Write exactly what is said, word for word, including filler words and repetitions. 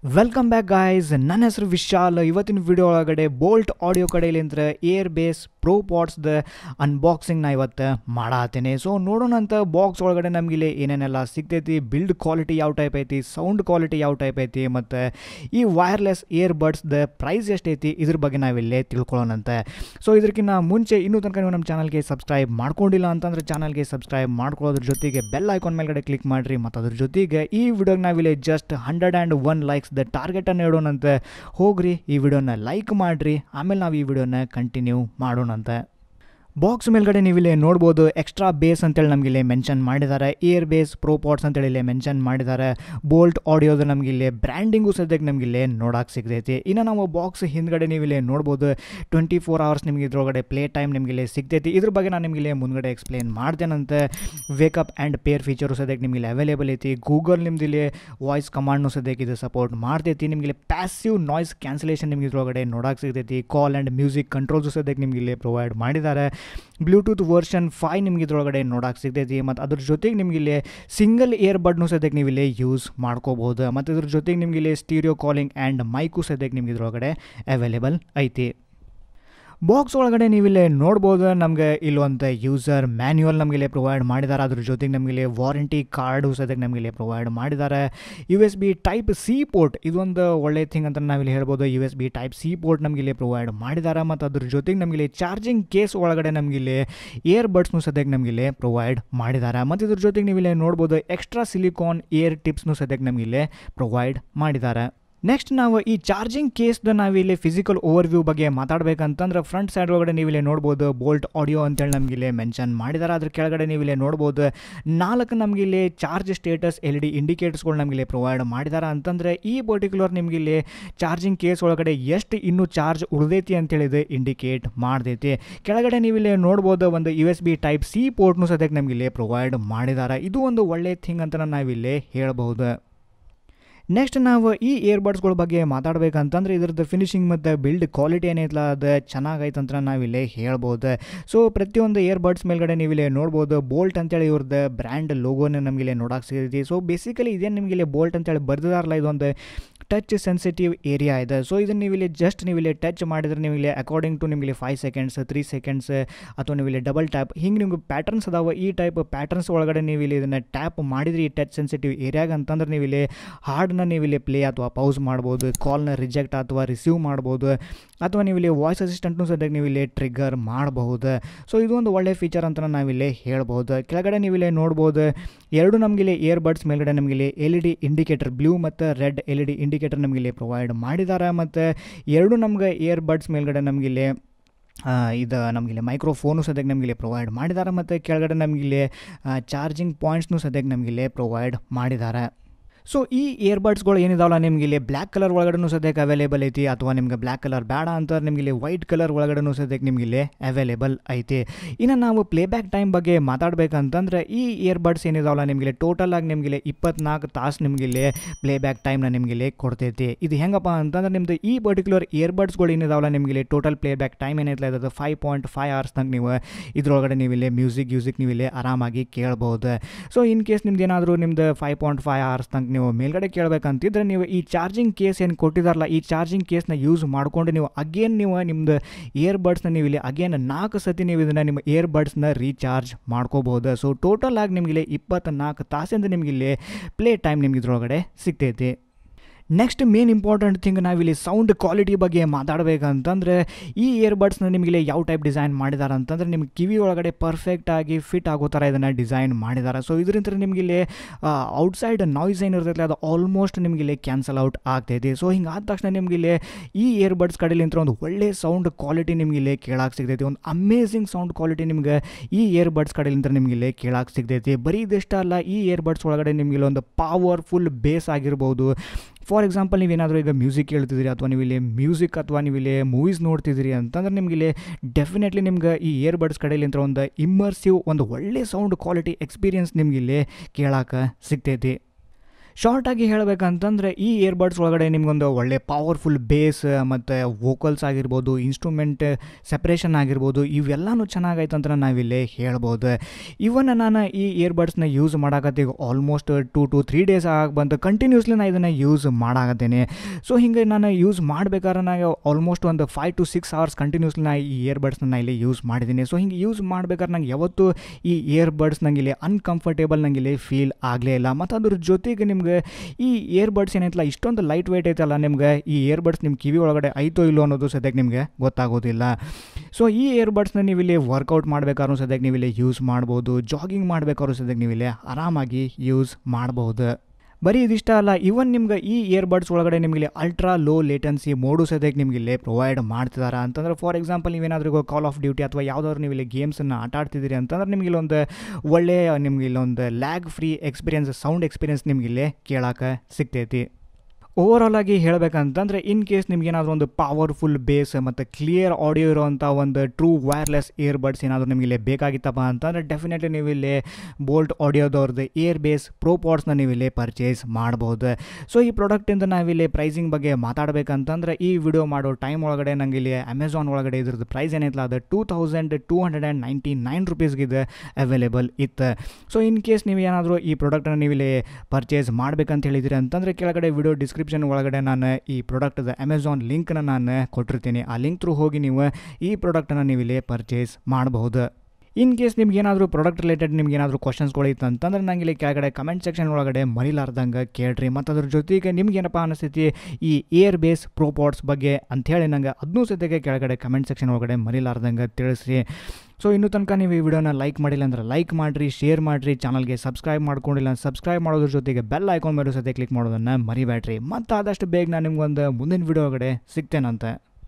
Welcome back guys. ನನ್ನ ಹೆಸರು ವಿಶಾಲ್. ಇವತ್ತಿನ ವಿಡಿಯೋ ಒಳಗಡೆ ಬೋಲ್ಟ್ ಆಡಿಯೋ ಕಡೆಯಲ್ಲಿಂದ ಏರ್ ಬೇಸ್ ಪ್ರೋ ಪಾಡ್ಸ್ದ ಅನ್ಬಾಕ್ಸಿಂಗ್ನ ಇವತ್ತು ಮಾಡತ್ತೀನಿ. ಸೊ ನೋಡೋಣ ಅಂತ ಬಾಕ್ಸ್ ಒಳಗಡೆ ನಮಗಿಲ್ಲಿ ಏನೇನೆಲ್ಲ ಸಿಗ್ತೈತಿ, ಬಿಲ್ಡ್ ಕ್ವಾಲಿಟಿ ಯಾವ ಟೈಪ್ ಐತಿ, ಸೌಂಡ್ ಕ್ವಾಲಿಟಿ ಯಾವ ಟೈಪ್ ಐತಿ, ಮತ್ತು ಈ ವೈರ್ಲೆಸ್ ಇಯರ್ ಬಡ್ಸ್ದ ಪ್ರೈಸ್ ಎಷ್ಟೈತಿ ಇದ್ರ ಬಗ್ಗೆ ನಾವಿಲ್ಲೇ ತಿಳ್ಕೊಳ್ಳೋಣಂತೆ. ಸೊ ಇದಕ್ಕಿಂತ ಮುಂಚೆ ಇನ್ನೂ ತನಕ ನೀವು ನಮ್ಮ ಚಾನಲ್ಗೆ ಸಬ್ಸ್ಕ್ರೈಬ್ ಮಾಡ್ಕೊಂಡಿಲ್ಲ ಅಂತಂದರೆ ಚಾನಲ್ಗೆ ಸಬ್ಸ್ಕ್ರೈಬ್ ಮಾಡ್ಕೊಳ್ಳೋದ್ರ ಜೊತೆಗೆ ಬೆಲ್ ಐಕಾನ್ ಮೇಲ್ಗಡೆ ಕ್ಲಿಕ್ ಮಾಡಿರಿ. ಮತ್ತು ಅದ್ರ ಜೊತೆಗೆ ಈ ವಿಡಿಯೋಗೆ ನಾವಿಲ್ಲಿ just hundred and one likes ದ ಟಾರ್ಗೆಟನ್ನು ಇಡೋಣಂತೆ. ಹೋಗ್ರಿ ಈ ವಿಡಿಯೋನ ಲೈಕ್ ಮಾಡಿರಿ, ಆಮೇಲೆ ನಾವು ಈ ವಿಡಿಯೋನ ಕಂಟಿನ್ಯೂ ಮಾಡೋಣಂತೆ. ಬಾಕ್ಸ್ ಮೇಲ್ಗಡೆ ನೀವಿಲ್ಲಿ ನೋಡ್ಬೋದು ಎಕ್ಸ್ಟ್ರಾ ಬೇಸ್ ಅಂತೇಳಿ ನಮಗಿಲ್ಲಿ ಮೆನ್ಷನ್ ಮಾಡಿದ್ದಾರೆ, ಇಯರ್ ಬೇಸ್ ಪ್ರೋ ಪಾಡ್ಸ್ ಅಂತೇಳಿ ಇಲ್ಲಿ ಮೆನ್ಷನ್ ಮಾಡಿದ್ದಾರೆ. ಬೋಲ್ಟ್ ಆಡಿಯೋದು ನಮಗಿಲ್ಲಿ ಬ್ರ್ಯಾಂಡಿಂಗು ಸದ್ಯಕ್ಕೆ ನಮಗಿಲ್ಲಿ ನೋಡೋಕೆ ಸಿಗ್ತೈತಿ. ಇನ್ನು ನಾವು ಬಾಕ್ಸ್ ಹಿಂದ್ಗಡೆ ನೀವಿಲ್ಲಿ ನೋಡ್ಬೋದು ಟ್ವೆಂಟಿ ಫೋರ್ ಅವರ್ಸ್ ನಿಮಗೆ ಇದ್ರೊಳಗಡೆ ಪ್ಲೇ ಟೈಮ್ ನಿಮಗಿಲ್ಲಿ ಸಿಗ್ತೈತಿ. ಇದ್ರ ಬಗ್ಗೆ ನಾನು ನಿಮಗಿಲ್ಲಿ ಮುಂದ್ಗಡೆ ಎಕ್ಸ್ಪ್ಲೇನ್ ಮಾಡ್ತೇನಂತೆ. ವೇಕಪ್ ಆ್ಯಂಡ್ ಪೇರ್ ಫೀಚರು ಸದ್ಯಕ್ಕೆ ನಿಮಗಿಲ್ಲಿ ಅವೈಲೇಬಲ್ ಐತಿ. ಗೂಗಲ್ ನಿಮ್ದಿಲ್ಲಿ ವಾಯ್ಸ್ ಕಮಾಂಡ್ನು ಸದ್ಯಕ್ಕೆ ಇದು ಸಪೋರ್ಟ್ ಮಾಡ್ತೈತಿ. ನಿಮಗಿಲ್ಲಿ ಪ್ಯಾಸಿವ್ ನಾಯ್ಸ್ ಕ್ಯಾನ್ಸಲೇಷನ್ ನಿಮ್ಗೆ ಇದ್ರೊಳಗಡೆ ನೋಡೋಕೆ ಸಿಗ್ತೈತಿ. ಕಾಲ್ ಆ್ಯಂಡ್ ಮ್ಯೂಸಿಕ್ ಕಂಟ್ರೋಲ್ಸು ಸದ್ಯಕ್ಕೆ ನಿಮ್ಗೆ ಇಲ್ಲಿ ಪ್ರೊವೈಡ್ ಮಾಡಿದ್ದಾರೆ. ಬ್ಲೂಟೂತ್ ವರ್ಷನ್ ಫೈವ್ ನಿಮ್ಗೆ ಇದ್ರೊಳಗಡೆ ನೋಡೋಕೆ ಸಿಗ್ತೈತಿ. ಮತ್ತು ಅದ್ರ ಜೊತೆಗೆ ನಿಮಗಿಲ್ಲಿ ಸಿಂಗಲ್ ಇಯರ್ ಬಡ್ನು ಸದ್ಯಕ್ಕೆ ನೀವು ಇಲ್ಲಿ ಯೂಸ್ ಮಾಡ್ಕೋಬೋದು. ಮತ್ತು ಇದ್ರ ಜೊತೆಗೆ ನಿಮ್ಗೆ ಇಲ್ಲಿ ಸ್ಟೀರಿಯೋ ಕಾಲಿಂಗ್ ಆ್ಯಂಡ್ ಮೈಕು ಸದ್ಯಕ್ಕೆ ನಿಮ್ಗೆ ಇದ್ರೊಳಗಡೆ ಅವೈಲೇಬಲ್ ಐತಿ. ಬಾಕ್ಸ್ ಒಳಗಡೆ ನೀವಿಲ್ಲಿ ನೋಡ್ಬೋದು ನಮಗೆ ಇಲ್ಲೊಂದು ಯೂಸರ್ ಮ್ಯಾನ್ಯುವಲ್ ನಮಗಿಲ್ಲಿ ಪ್ರೊವೈಡ್ ಮಾಡಿದ್ದಾರೆ. ಅದ್ರ ಜೊತೆಗೆ ನಮಗಿಲ್ಲಿ ವಾರಂಟಿ ಕಾರ್ಡು ಸದ್ಯಕ್ಕೆ ನಮಗಿಲ್ಲಿ ಪ್ರೊವೈಡ್ ಮಾಡಿದ್ದಾರೆ. U S B type C port ಇದೊಂದು ಒಳ್ಳೆ ಥಿಂಗ್ ಅಂತ ನಾವಿಲ್ಲಿ ಹೇಳ್ಬೋದು. U S B type C port ನಮಗಿಲ್ಲಿ ಪ್ರೊವೈಡ್ ಮಾಡಿದ್ದಾರೆ. ಮತ್ತು ಅದ್ರ ಜೊತೆಗೆ ನಮಗಿಲ್ಲಿ ಚಾರ್ಜಿಂಗ್ ಕೇಸ್ ಒಳಗಡೆ ನಮಗಿಲ್ಲಿ ಇಯರ್ ಬಡ್ಸ್ನು ಸದ್ಯಕ್ಕೆ ನಮಗಿಲ್ಲಿ ಪ್ರೊವೈಡ್ ಮಾಡಿದ್ದಾರೆ. ಮತ್ತು ಇದ್ರ ಜೊತೆಗೆ ನೀವಿಲ್ಲಿ ನೋಡ್ಬೋದು ಎಕ್ಸ್ಟ್ರಾ ಸಿಲಿಕಾನ್ ಇಯರ್ ಟಿಪ್ಸ್ನು ಸದ್ಯಕ್ಕೆ ನಮಗಿಲ್ಲಿ ಪ್ರೊವೈಡ್ ಮಾಡಿದ್ದಾರೆ. ನೆಕ್ಸ್ಟ್ ನಾವು ಈ ಚಾರ್ಜಿಂಗ್ ಕೇಸ್ದ ನಾವಿಲ್ಲಿ ಫಿಸಿಕಲ್ ಓವರ್ವ್ಯೂ ಬಗ್ಗೆ ಮಾತಾಡಬೇಕಂತಂದ್ರೆ ಫ್ರಂಟ್ ಸೈಡ್ ಒಳಗಡೆ ನೀವಿಲ್ಲಿ ನೋಡ್ಬೋದು ಬೋಲ್ಟ್ ಆಡಿಯೋ ಅಂತೇಳಿ ನಮಗಿಲ್ಲಿ ಮೆನ್ಷನ್ ಮಾಡಿದ್ದಾರೆ. ಅದ್ರ ಕೆಳಗಡೆ ನೀವಿಲ್ಲಿ ನೋಡ್ಬೋದು ನಾಲ್ಕು ನಮಗಿಲ್ಲಿ charge status L E D ಇಂಡಿಕೇಟರ್ಸ್ಗಳು ನಮಗಿಲ್ಲಿ ಪ್ರೊವೈಡ್ ಮಾಡಿದ್ದಾರೆ. ಅಂತಂದರೆ ಈ ಪರ್ಟಿಕ್ಯುಲರ್ ನಿಮಗಿಲ್ಲಿ ಚಾರ್ಜಿಂಗ್ ಕೇಸ್ ಒಳಗಡೆ ಎಷ್ಟು ಇನ್ನೂ ಚಾರ್ಜ್ ಉಳಿದೈತಿ ಅಂತೇಳಿದು ಇಂಡಿಕೇಟ್ ಮಾಡ್ತೈತಿ. ಕೆಳಗಡೆ ನೀವಿಲ್ಲಿ ನೋಡ್ಬೋದು ಒಂದು U S B type C ಪೋರ್ಟ್ನು ಸದ್ಯಕ್ಕೆ ನಮಗಿಲ್ಲಿ ಪ್ರೊವೈಡ್ ಮಾಡಿದ್ದಾರೆ. ಇದು ಒಂದು ಒಳ್ಳೆ ಥಿಂಗ್ ಅಂತ ನಾವಿಲ್ಲಿ ಹೇಳ್ಬೋದು. ನೆಕ್ಸ್ಟ್ ನಾವು ಈ ಇಯರ್ಬಡ್ಸ್ಗಳ ಬಗ್ಗೆ ಮಾತಾಡಬೇಕಂತಂದ್ರೆ ಇದ್ರದ್ದು ಫಿನಿಶಿಂಗ್ ಮತ್ತು ಬಿಲ್ಡ್ ಕ್ವಾಲಿಟಿ ಏನೈತಲ್ಲ ಅದು ಚೆನ್ನಾಗೈತೆ ಅಂತ ನಾವಿಲ್ಲಿ ಹೇಳ್ಬೋದು. ಸೊ ಪ್ರತಿಯೊಂದು ಇಯರ್ಬಡ್ಸ್ ಮೇಲ್ಗಡೆ ನೀವಿಲ್ಲಿ ನೋಡ್ಬೋದು ಬೋಲ್ಟ್ ಅಂತೇಳಿ ಇವ್ರದ್ದು ಬ್ರ್ಯಾಂಡ್ ಲೋಗೋನ ನಮಗಿಲ್ಲಿ ನೋಡೋಕೆ ಸಿಗ್ತೈತಿ. ಸೊ ಬೇಸಿಕಲಿ ಇದೇನು ನಿಮಗಿಲ್ಲಿ ಬೋಲ್ಟ್ ಅಂತೇಳಿ ಬರ್ದಿದಾರಲ್ಲ ಇದೊಂದು ಟಚ್ ಸೆನ್ಸಿಟಿವ್ ಏರಿಯಾ ಇದೆ. ಸೊ ಇದನ್ನು ನೀವಿಲ್ಲಿ ಜಸ್ಟ್ ನೀವಿಲ್ಲಿ ಟಚ್ ಮಾಡಿದ್ರೆ ನೀವಿಲ್ಲಿ ಅಕಾರ್ಡಿಂಗ್ ಟು ನಿಮಗೆ ಫೈವ್ ಸೆಕೆಂಡ್ಸ್ ತ್ರೀ ಸೆಕೆಂಡ್ಸ್ ಅಥವಾ ನೀವಿಲ್ಲಿ ಡಬಲ್ ಟ್ಯಾಪ್ ಹಿಂಗೆ ನಿಮ್ಗೆ ಪ್ಯಾಟರ್ನ್ಸ್ ಅದಾವೆ. ಈ ಟೈಪ್ ಪ್ಯಾಟರ್ನ್ಸ್ ಒಳಗಡೆ ನೀವಿಲ್ಲಿ ಇದನ್ನು ಟ್ಯಾಪ್ ಮಾಡಿದ್ರಿ ಈ ಟಚ್ ಸೆನ್ಸಿಟಿವ್ ಏರಿಯಾಗೆ ಅಂತಂದ್ರೆ ನೀವಿಲ್ಲಿ ಹಾರ್ಡ್ನ ನೀವಿಲ್ಲಿ ಪ್ಲೇ ಅಥವಾ ಪೌಸ್ ಮಾಡ್ಬೋದು, ಕಾಲ್ನ ರಿಜೆಕ್ಟ್ ಅಥವಾ ರಿಸೀವ್ ಮಾಡ್ಬೋದು, ಅಥವಾ ನೀವಿಲ್ಲಿ ವಾಯ್ಸ್ ಅಸಿಸ್ಟೆಂಟ್ನು ಸದ್ಯಕ್ಕೆ ನೀವಿಲ್ಲಿ ಟ್ರಿಗರ್ ಮಾಡಬಹುದು. ಸೊ ಇದು ಒಂದು ಒಳ್ಳೆ ಫೀಚರ್ ಅಂತ ನಾವಿಲ್ಲಿ ಹೇಳ್ಬೋದು. ಕೆಳಗಡೆ ನೀವಿಲ್ಲಿ ನೋಡ್ಬೋದು ಎರಡು ನಮಗಿಲ್ಲಿ ಇಯರ್ ಬಡ್ಸ್ ಮೇಲ್ಗಡೆ ನಮಗಿಲ್ಲಿ L E D indicator blue ಮತ್ತು red L E D indicator ನಮಗಿಲ್ಲಿ ಪ್ರೊವೈಡ್ ಮಾಡಿದ್ದಾರೆ. ಮತ್ತು ಎರಡು ನಮ್ಗೆ ಇಯರ್ ಬಡ್ಸ್ ಮೇಲ್ಗಡೆ ನಮಗಿಲ್ಲಿ ಇದು ನಮಗಿಲ್ಲಿ ಮೈಕ್ರೋಫೋನು ಸದ್ಯಕ್ಕೆ ನಮಗಿಲ್ಲಿ ಪ್ರೊವೈಡ್ ಮಾಡಿದ್ದಾರೆ. ಮತ್ತು ಕೆಳಗಡೆ ನಮಗಿಲ್ಲಿ ಚಾರ್ಜಿಂಗ್ ಪಾಯಿಂಟ್ಸ್ನು ಸದ್ಯಕ್ಕೆ ನಮಗಿಲ್ಲಿ ಪ್ರೊವೈಡ್ ಮಾಡಿದ್ದಾರೆ. ಸೊ ಈ ಇಯರ್ಬಡ್ಸ್ಗಳು ಏನಿದಾವಲ್ಲ ನಿಮ್ಗೆ ಇಲ್ಲಿ ಬ್ಲ್ಯಾಕ್ ಕಲರ್ ಒಳಗಡೆ ಸದ್ಯಕ್ಕೆ ಅವೈಲೇಬಲ್ ಐತಿ, ಅಥವಾ ನಿಮ್ಗೆ ಬ್ಲ್ಯಾಕ್ ಕಲರ್ ಬೇಡ ಅಂತ ನಿಮ್ಗೆ ಇಲ್ಲಿ ವೈಟ್ ಕಲರ್ ಒಳಗಡೆ ಸದ್ಯಕ್ಕೆ ನಿಮ್ಗೆ ಇಲ್ಲಿ ಅವೈಲೇಬಲ್ ಐತಿ. ಇನ್ನು ನಾವು ಪ್ಲೇಬ್ಯಾಕ್ ಟೈಮ್ ಬಗ್ಗೆ ಮಾತಾಡಬೇಕಂತಂದ್ರೆ ಈ ಇಯರ್ಬಡ್ಸ್ ಏನಿದಾವಲ್ಲ ನಿಮ್ಗೆ ಟೋಟಲ್ ಆಗಿ ನಿಮ್ಗೆ ಇಪ್ಪತ್ನಾಲ್ಕು ತಾಸು ನಿಮ್ಗೆ ಇಲ್ಲಿ ಪ್ಲೇಬ್ಯಾಕ್ ಟೈಮ್ನ ನಿಮ್ಗೆ ಇಲ್ಲಿ ಕೊಡ್ತೈತಿ. ಇದು ಹೆಂಗಪ್ಪ ಅಂತಂದ್ರೆ ನಿಮ್ದು ಈ ಪರ್ಟಿಕ್ಯುಲರ್ ಇಯರ್ಬಡ್ಸ್ಗಳು ಏನಿದಾವಲ್ಲ ನಿಮ್ಗೆ ಇಲ್ಲಿ ಟೋಟಲ್ ಪ್ಲೇಬ್ಯಾಕ್ ಟೈಮ್ ಏನೈತಲ್ಲ ಇರೋದು ಫೈವ್ ಪಾಯಿಂಟ್ ಫೈವ್ ಅವರ್ಸ್ ತನಕ ನೀವು ಇದ್ರೊಳಗಡೆ ನೀವಿಲ್ಲಿ ಮ್ಯೂಸಿಕ್ ಮ್ಯೂಸಿಕ್ ನೀವಿಲ್ಲಿ ಆರಾಮಾಗಿ ಕೇಳ್ಬೋದು. ಸೊ ಇನ್ ಕೇಸ್ ನಿಮ್ದು ಏನಾದರೂ ನಿಮ್ದು ಫೈವ್ ಪಾಯಿಂಟ್ ಫೈವ್ ಅವರ್ಸ್ ತನಕ ನೀವು ಮೇಲ್ಗಡೆ ಕೇಳಬೇಕಂತಿದ್ರೆ ನೀವು ಈ ಚಾರ್ಜಿಂಗ್ ಕೇಸ್ ಏನು ಕೊಟ್ಟಿದಾರಲ್ಲ ಈ ಚಾರ್ಜಿಂಗ್ ಕೇಸ್ನ ಯೂಸ್ ಮಾಡಿಕೊಂಡು ನೀವು ಅಗೇನ್ ನೀವು ನಿಮ್ಮದು ಇಯರ್ಬಡ್ಸ್ನ ನೀವು ಇಲ್ಲಿ ಅಗೇನ್ ನಾಲ್ಕು ಸತಿ ನೀವು ಇದನ್ನು ನಿಮ್ಮ ಇಯರ್ಬಡ್ಸ್ನ ರೀಚಾರ್ಜ್ ಮಾಡ್ಕೋಬೋದು. ಸೊ ಟೋಟಲ್ ಆಗಿ ನಿಮಗಿಲ್ಲಿ ಇಪ್ಪತ್ನಾಲ್ಕು ತಾಸಿಂದ ನಿಮಗಿಲ್ಲಿ ಪ್ಲೇ ಟೈಮ್ ನಿಮ್ಗೆ ಇದ್ರೊಳಗಡೆ ಸಿಗ್ತೈತಿ. ನೆಕ್ಸ್ಟ್ ಮೇನ್ ಇಂಪಾರ್ಟೆಂಟ್ ಥಿಂಗ್ ನಾವಿಲ್ಲಿ ಸೌಂಡ್ ಕ್ವಾಲಿಟಿ ಬಗ್ಗೆ ಮಾತಾಡಬೇಕಂತಂದರೆ ಈ ಇಯರ್ಬಡ್ಸ್ನ ನಿಮಗಿಲ್ಲಿ ಯಾವ ಟೈಪ್ ಡಿಸೈನ್ ಮಾಡಿದ್ದಾರೆ ಅಂತಂದರೆ ನಿಮ್ಗೆ ಕಿವಿ ಒಳಗಡೆ ಪರ್ಫೆಕ್ಟಾಗಿ ಫಿಟ್ ಆಗೋ ಥರ ಇದನ್ನು ಡಿಸೈನ್ ಮಾಡಿದ್ದಾರೆ. ಸೊ ಇದರಿಂದ ನಿಮಗಿಲ್ಲಿ ಔಟ್ಸೈಡ್ ನಾಯ್ಸ್ ಏನಿರ್ತೈತೆ ಅದು ಆಲ್ಮೋಸ್ಟ್ ನಿಮಗಿಲ್ಲಿ ಕ್ಯಾನ್ಸಲ್ ಔಟ್ ಆಗ್ತೈತಿ. ಸೊ ಹಿಂಗೆ ಆದ ತಕ್ಷಣ ನಿಮಗಿಲ್ಲಿ ಈ ಇಯರ್ಬಡ್ಸ್ ಕಡೆಲಿಂತ ಒಂದು ಒಳ್ಳೆ ಸೌಂಡ್ ಕ್ವಾಲಿಟಿ ನಿಮಗಿಲ್ಲಿ ಕೇಳಕ್ಕೆ ಸಿಗ್ತೈತಿ. ಒಂದು ಅಮೇಝಿಂಗ್ ಸೌಂಡ್ ಕ್ವಾಲಿಟಿ ನಿಮ್ಗೆ ಈ ಇಯರ್ಬಡ್ಸ್ ಕಡೆಲಿಂತ ನಿಮಗಿಲ್ಲಿ ಕೇಳಕ್ಕೆ ಸಿಗ್ತೈತಿ. ಬರೀ ಇದಿಷ್ಟ ಅಲ್ಲ, ಈ ಇಯರ್ಬಡ್ಸ್ ಒಳಗಡೆ ನಿಮಗಿಲ್ಲಿ ಒಂದು ಪವರ್ಫುಲ್ ಬೇಸ್ ಆಗಿರ್ಬೋದು. ಫಾರ್ ಎಕ್ಸಾಂಪಲ್ ನೀವೇನಾದರೂ ಈಗ ಮ್ಯೂಸಿಕ್ ಕೇಳ್ತಿದ್ದೀರಿ ಅಥವಾ ನೀವು ಇಲ್ಲಿ ಮ್ಯೂಸಿಕ್ ಅಥವಾ ನೀವು ಇಲ್ಲಿ ಮೂವೀಸ್ ನೋಡ್ತಿದ್ದೀರಿ ಅಂತಂದ್ರೆ ನಿಮಗೆ ಇಲ್ಲಿ ಡೆಫಿನೆಟ್ಲಿ ನಿಮ್ಗೆ ಈ ಇಯರ್ಬಡ್ಸ್ ಕಡೆಯಲ್ಲಿಂತ ಒಂದು ಇಮ್ಮರ್ಸಿವ್ ಒಂದು ಒಳ್ಳೆ ಸೌಂಡ್ ಕ್ವಾಲಿಟಿ ಎಕ್ಸ್ಪೀರಿಯನ್ಸ್ ನಿಮ್ಗೆ ಇಲ್ಲಿ ಕೇಳಕ್ಕೆ ಸಿಗ್ತೈತಿ. ಶಾರ್ಟಾಗಿ ಹೇಳಬೇಕಂತಂದರೆ ಈ ಇಯರ್ಬಡ್ಸ್ ಒಳಗಡೆ ನಿಮಗೊಂದು ಒಳ್ಳೆ ಪವರ್ಫುಲ್ ಬೇಸ್ ಮತ್ತು ವೋಕಲ್ಸ್ ಆಗಿರ್ಬೋದು, ಇನ್ಸ್ಟ್ರೂಮೆಂಟ್ ಸೆಪ್ರೇಷನ್ ಆಗಿರ್ಬೋದು, ಇವೆಲ್ಲನೂ ಚೆನ್ನಾಗೈತೆ ಅಂತ ನಾವಿಲ್ಲಿ ಹೇಳ್ಬೋದು. ಇವನ್ ನಾನು ಈ ಇಯರ್ಬಡ್ಸ್ನ ಯೂಸ್ ಮಾಡಾಕತ್ತೀಗ almost two to three days ಆಗಿ ಬಂತು. ಕಂಟಿನ್ಯೂಸ್ಲಿ ನಾನು ಇದನ್ನು ಯೂಸ್ ಮಾಡಾಕತ್ತೇನೆ. ಸೊ ಹಿಂಗೆ ನಾನು ಯೂಸ್ ಮಾಡ್ಬೇಕಾದ್ರೆ ನಾನು ಆಲ್ಮೋಸ್ಟ್ ಒಂದು five to six hours continuously ನಾನು ಈ ಇಯರ್ಬಡ್ಸ್ನ ನಾನು ಇಲ್ಲಿ ಯೂಸ್ ಮಾಡಿದ್ದೀನಿ. ಸೊ ಹಿಂಗೆ ಯೂಸ್ ಮಾಡ್ಬೇಕಾದ್ರೆ ನಂಗೆ ಯಾವತ್ತೂ ಈ ಇಯರ್ಬಡ್ಸ್ ನಂಗೆ ಇಲ್ಲಿ ಅನ್ಕಂಫರ್ಟೇಬಲ್ ನಂಗೆ ಇಲ್ಲಿ ಫೀಲ್ ಆಗಲೇ ಇಲ್ಲ. ಮತ್ತು ಅದ್ರ ಜೊತೆಗೆ ನಿಮ್ಗೆ ಈ ಇಯರ್ಬಡ್ಸ್ ಏನೈತಲ್ಲ ಇಷ್ಟೊಂದು ಲೈಟ್ ವೆಯ್ಟ್ ಐತಲ್ಲ, ನಿಮ್ಗೆ ಈ ಇಯರ್ಬಡ್ಸ್ ನಿಮ್ಮ ಕಿವಿ ಒಳಗಡೆ ಐತೋ ಇಲ್ಲೋ ಅನ್ನೋದು ಸದ್ಯಕ್ಕೆ ನಿಮಗೆ ಗೊತ್ತಾಗೋದಿಲ್ಲ. ಸೊ ಈ ಇಯರ್ಬಡ್ಸ್ನ ನೀವು ಇಲ್ಲಿ ವರ್ಕೌಟ್ ಮಾಡಬೇಕಾದ್ರೂ ಸದ್ಯಕ್ಕೆ ನೀವು ಇಲ್ಲಿ ಯೂಸ್ ಮಾಡ್ಬೋದು, ಜಾಗಿಂಗ್ ಮಾಡಬೇಕಾದ್ರೂ ಸದ್ಯಕ್ಕೆ ನೀವು ಇಲ್ಲಿ ಆರಾಮಾಗಿ ಯೂಸ್ ಮಾಡ್ಬೋದು. ಬರೀ ಇದಿಷ್ಟ ಅಲ್ಲ, ಇವನ್ ನಿಮ್ಗೆ ಈ ಇಯರ್ಬಡ್ಸ್ ಒಳಗಡೆ ನಿಮಗೆ ಅಲ್ಟ್ರಾ ಲೋ ಲೇಟೆನ್ಸಿ ಮೋಡು ಸದ್ಯಕ್ಕೆ ನಿಮ್ಗೆ ಇಲ್ಲಿ ಪ್ರೊವೈಡ್ ಮಾಡ್ತಿದ್ದಾರೆ. ಅಂತಂದ್ರೆ ಫಾರ್ ಎಕ್ಸಾಂಪಲ್ ನೀವೇನಾದ್ರೂ ಕಾಲ್ ಆಫ್ ಡ್ಯೂಟಿ ಅಥವಾ ಯಾವುದಾದ್ರು ನೀವು ಇಲ್ಲಿ ಗೇಮ್ಸನ್ನು ಆಟ ಆಡ್ತಿದ್ದೀರಿ ಅಂತಂದ್ರೆ ನಿಮ್ಗೆ ಇಲ್ಲೊಂದು ಒಳ್ಳೆಯ ನಿಮ್ಗೆ ಇಲ್ಲೊಂದು lag free experience, sound experience ನಿಮ್ಗೆ ಇಲ್ಲಿ ಕೇಳೋಕೆ ಸಿಗ್ತೈತಿ. ಓವರಾಲ್ ಆಗಿ ಹೇಳಬೇಕಂತಂದರೆ ಇನ್ ಕೇಸ್ ನಿಮ್ಗೇನಾದರೂ ಒಂದು ಪವರ್ಫುಲ್ ಬೇಸ್ ಮತ್ತು ಕ್ಲಿಯರ್ ಆಡಿಯೋ ಇರೋವಂಥ ಒಂದು ಟ್ರೂ ವೈರ್ಲೆಸ್ ಇಯರ್ಬಡ್ಸ್ ಏನಾದರೂ ನಿಮಗೆ ಇಲ್ಲಿ ಬೇಕಾಗಿತ್ತಪ್ಪ ಅಂತಂದರೆ ಡೆಫಿನೆಟ್ಲಿ ನೀವು ಇಲ್ಲಿ ಬೋಲ್ಟ್ ಆಡಿಯೋದವ್ರದ್ದು ಇಯರ್ ಬೇಸ್ ಪ್ರೋ ಪಾಡ್ಸ್ನ ನೀವು ಇಲ್ಲಿ ಪರ್ಚೇಸ್ ಮಾಡ್ಬೋದು. ಸೊ ಈ ಪ್ರಾಡಕ್ಟಿಂದ ನಾವಿಲ್ಲಿ ಪ್ರೈಸಿಂಗ್ ಬಗ್ಗೆ ಮಾತಾಡಬೇಕಂತಂದರೆ ಈ ವಿಡಿಯೋ ಮಾಡೋ ಟೈಮ್ ಒಳಗಡೆ ನಂಗೆ ಇಲ್ಲಿ ಅಮೆಝಾನ್ ಒಳಗಡೆ ಇದ್ರದ್ದು ಪ್ರೈಸ್ ಏನೈತಲ್ಲ ಅದು two thousand two hundred and ninety nine ರುಪೀಸ್ಗಿದೆ ಅವೈಲೇಬಲ್ ಇತ್ತು. ಸೊ ಇನ್ ಕೇಸ್ ನೀವು ಏನಾದರೂ ಈ ಪ್ರಾಡಕ್ಟನ್ನು ನೀವು ಇಲ್ಲಿ ಪರ್ಚೇಸ್ ಮಾಡ್ಬೇಕಂತ ಹೇಳಿದಿರಿ ಅಂತಂದರೆ ಕೆಳಗಡೆ ವಿಡಿಯೋ ಡಿಸ್ಕ್ರಿಪ್ಷನ್ ಒಳಗಡೆ ನಾನು ಈ ಪ್ರಾಡಕ್ಟ್ದ ಅಮೆಝಾನ್ ಲಿಂಕ್ನ ನಾನು ಕೊಟ್ಟಿರ್ತೀನಿ. ಆ ಲಿಂಕ್ ಥ್ರೂ ಹೋಗಿ ನೀವು ಈ ಪ್ರಾಡಕ್ಟನ್ನು ನೀವು ಇಲ್ಲಿ ಪರ್ಚೇಸ್ ಮಾಡಬಹುದು. ಇನ್ ಕೇಸ್ ನಿಮ್ಗೆ ಏನಾದರೂ ಪ್ರಾಡಕ್ಟ್ ರಿಲೇಟೆಡ್ ನಿಮ್ಗೆ ಏನಾದರೂ ಕ್ವಶನ್ಸ್ಗಳಿತ್ತು ಅಂತಂದ್ರೆ ನಂಗೆ ಇಲ್ಲಿ ಕೆಳಗಡೆ ಕಮೆಂಟ್ ಸೆಕ್ಷನ್ ಒಳಗಡೆ ಮರಿಲಾರ್ದಂಗೆ ಕೇಳ್ರಿ. ಮತ್ತು ಅದ್ರ ಜೊತೆಗೆ ನಿಮ್ಗೆ ಏನಪ್ಪ ಅನಿಸ್ತೈತಿ ಈ ಇಯರ್ ಬೇಸ್ ಪ್ರೋ ಪಾಡ್ಸ್ ಬಗ್ಗೆ ಅಂಥೇಳಿ ನಂಗೆ ಅದನ್ನೂ ಸದ್ಯಕ್ಕೆ ಕೆಳಗಡೆ ಕಮೆಂಟ್ ಸೆಕ್ಷನ್ ಒಳಗಡೆ ಮರಿಲಾರ್ದಂಗೆ ತಿಳಿಸ್ರಿ. ಸೊ ಇನ್ನೂ ತನಕ ನೀವು ಈ ವಿಡಿಯೋನ ಲೈಕ್ ಮಾಡಿಲ್ಲ ಅಂದರೆ ಲೈಕ್ ಮಾಡಿರಿ, ಶೇರ್ ಮಾಡಿರಿ, ಚಾನಲ್ಗೆ ಸಬ್ಸ್ಕ್ರೈಬ್ ಮಾಡ್ಕೊಂಡಿಲ್ಲ ಸಬ್ಸ್ಕ್ರೈಬ್ ಮಾಡೋದ್ರ ಜೊತೆಗೆ ಬೆಲ್ ಐಕಾನ್ ಮೇಲೆ ಸದ್ಯ ಕ್ಲಿಕ್ ಮಾಡೋದನ್ನು ಮರಿಬೇಡ್ರಿ. ಮತ್ತು ಆದಷ್ಟು ಬೇಗ ನಾನು ನಿಮ್ಗೊಂದು ಮುಂದಿನ ವಿಡಿಯೋ ಒಳಗಡೆ ಸಿಗ್ತೇನಂತೆ.